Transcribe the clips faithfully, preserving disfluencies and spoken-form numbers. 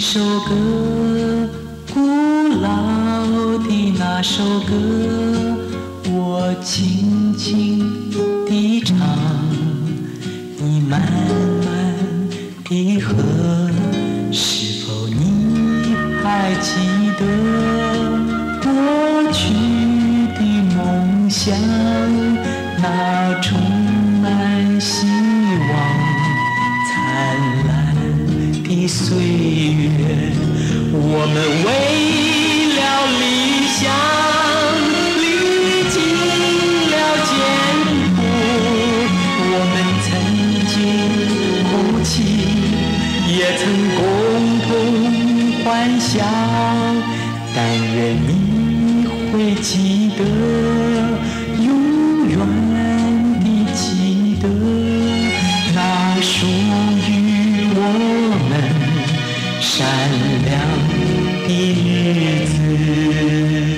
首歌，古老的那首歌，我轻轻地唱，你慢慢地和，是否你还记得过去的梦想，那充满希望灿烂的岁月，我们为了理想历经了艰苦，我们曾经哭泣，也曾共同幻想，但愿你会记得，永远地记得那属于我们闪亮的日子。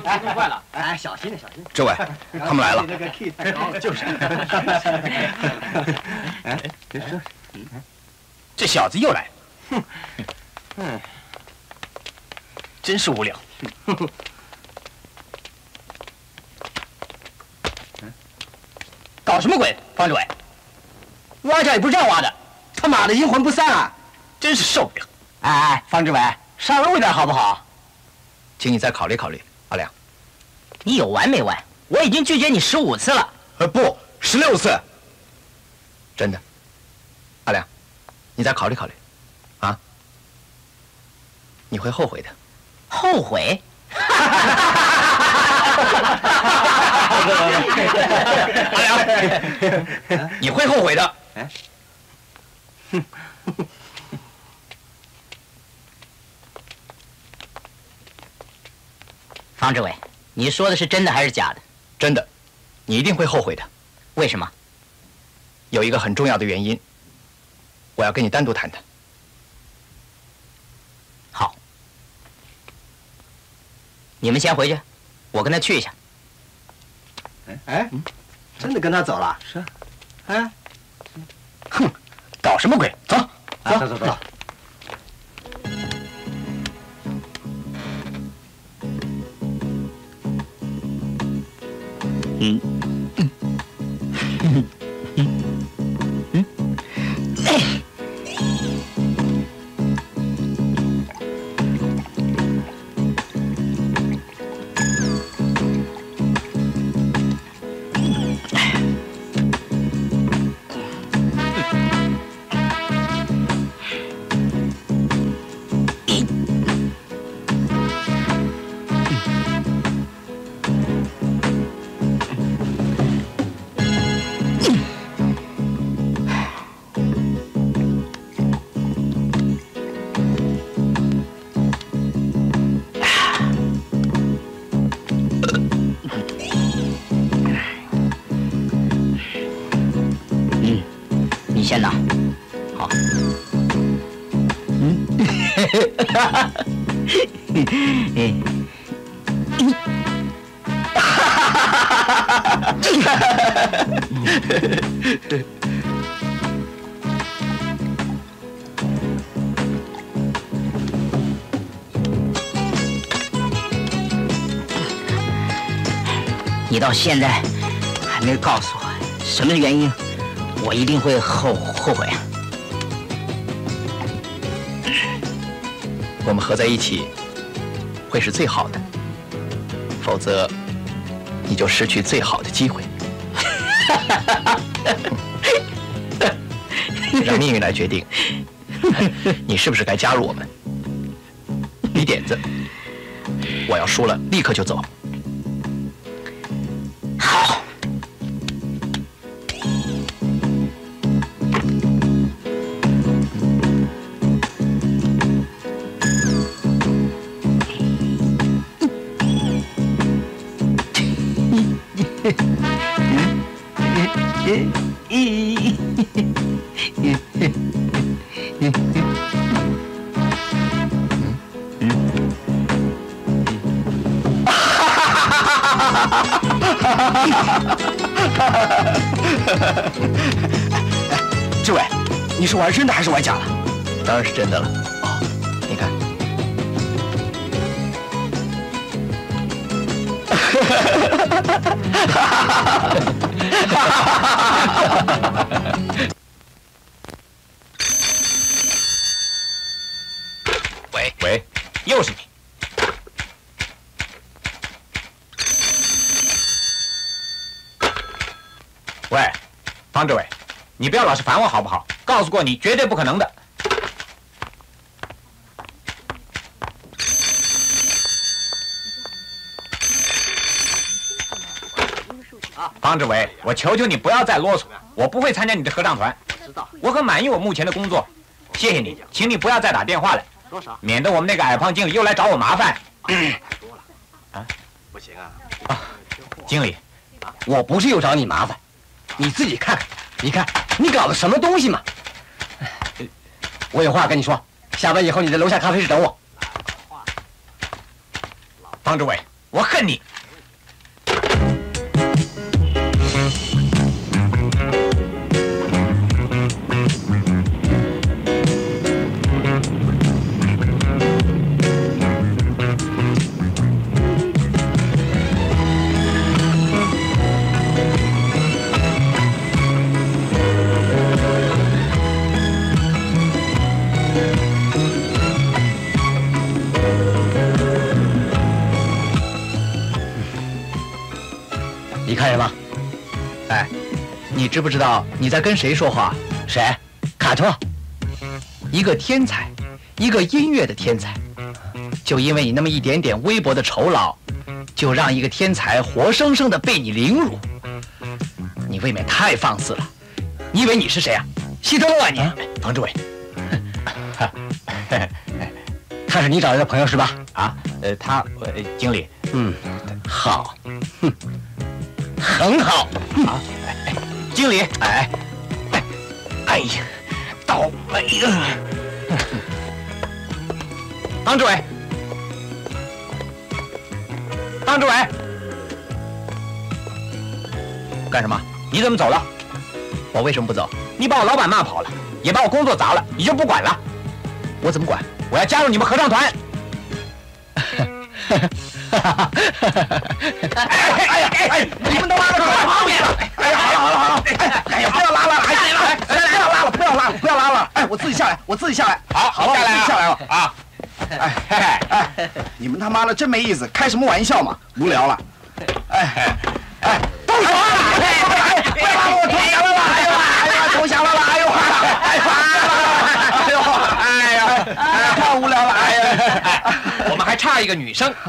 哎，弄坏了！ 哎，小心点，小心。 志伟，他们来了。 那个 key 太高了，就是。哎，别说， 这小子又来了。哼，嗯，真是无聊。搞什么鬼，方志伟？挖角也不是这样挖的。 他妈的阴魂不散啊！ 真是受不了。 哎哎，方志伟，上路一点好不好？ 请你再考虑考虑，阿良。 你有完没完？我已经拒绝你十五次了。 呃，不，十六次。真的，阿良，你再考虑考虑，啊？你会后悔的。 后悔？ 阿良，你会后悔的。 哎， 方志伟，你说的是真的还是假的？ 真的，你一定会后悔的。 为什么？ 有一个很重要的原因，我要跟你单独谈谈。 好，你们先回去，我跟他去一下。 哎哎，真的跟他走了？是。哎， 哼，搞什么鬼？走， 走走走走。 嗯嗯嗯嗯哎。先拿，好。嗯，哈哈，嗯，哈哈哈哈！你到现在还没告诉我什么原因？我一定会后后悔啊！ 我们合在一起会是最好的，否则你就失去最好的机会。让命运来决定，你是不是该加入我们？你点子，我要输了立刻就走。 好。 志伟，你是玩真的还是玩假的？ 当然是真的了。哦，你看。喂喂，又是你。喂，方志伟，你不要老是烦我好不好？告诉过你，绝对不可能的。方志伟，我求求你不要再啰嗦，我不会参加你的合唱团。我很满意我目前的工作，谢谢你，请你不要再打电话了，免得我们那个矮胖经理又来找我麻烦。啊，不行啊！啊，经理， 我不是又找你麻烦，你自己看看，你看你搞的什么东西嘛！我有话跟你说，下班以后你在楼下咖啡室等我。 方志伟，我我恨你。 你看见了？哎，你知不知道你在跟谁说话？谁？卡特，一个天才，一个音乐的天才，就因为你那么一点点微薄的酬劳，就让一个天才活生生的被你凌辱，你未免太放肆了！你以为你是谁啊？希特勒啊你？ 房志伟， 他是你找来的朋友是吧？ 啊，呃，他，呃，经理， 嗯，好，哼。很好啊， 哎，经理， 哎，哎，哎呀，倒霉了！ 方志伟，方志伟， 干什么？ 你怎么走了？ 我为什么不走？ 你把我老板骂跑了，也把我工作砸了，你就不管了？ 我怎么管？ 我要加入你们合唱团。哎哎呀哎！你们都拉到旁边了！哎呀，好了好了好了！哎哎呀，不要拉了！哎哎，不要拉了！不要拉了！不要拉了！哎，我自己下来，我自己下来。好，好，下来下来了啊！哎哎哎！你们他妈的真没意思，开什么玩笑嘛？无聊了！哎哎，动手啊！哎，不要拉我投降了啦！哎呦哎呀，投降了啦！哎呦哎呦哎呦哎呀哎，太无聊了！哎呀， 我们还差一个女生。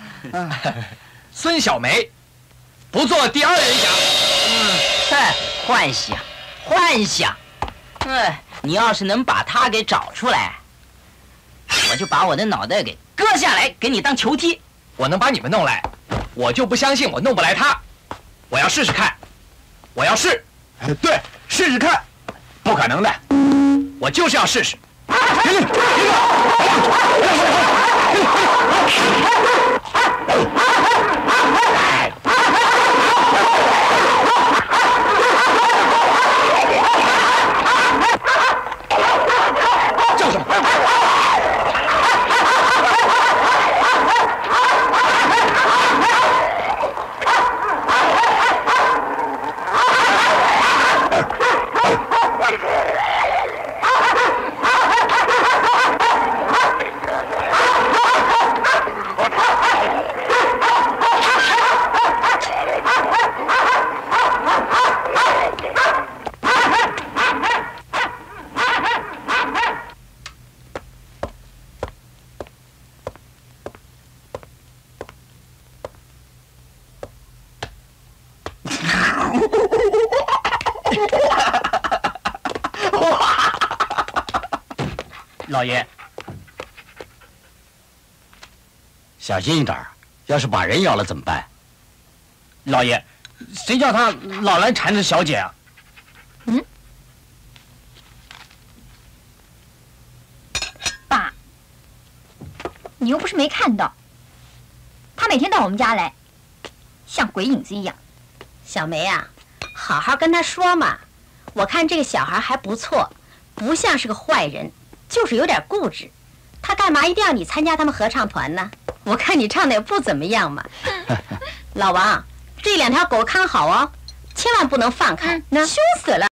孙小梅，不做第二人想。 嗯，嗨，幻想，幻想。哎，你要是能把她给找出来，我就把我的脑袋给割下来，给你当球踢。 我能把你们弄来，我就不相信我弄不来她。我要试试看，我要试。 哎，对，试试看。不可能的， 我就是要试试。叫什么？ 老爷， 小心一点，要是把人咬了怎么办？ 老爷，谁叫他老来缠着小姐啊？ 嗯，爸，你又不是没看到，他每天到我们家来，像鬼影子一样。 小梅啊，好好跟他说嘛。我看这个小孩还不错，不像是个坏人，就是有点固执。他干嘛一定要你参加他们合唱团呢？我看你唱的也不怎么样嘛。老王，这两条狗看好哦，千万不能放开，凶死了。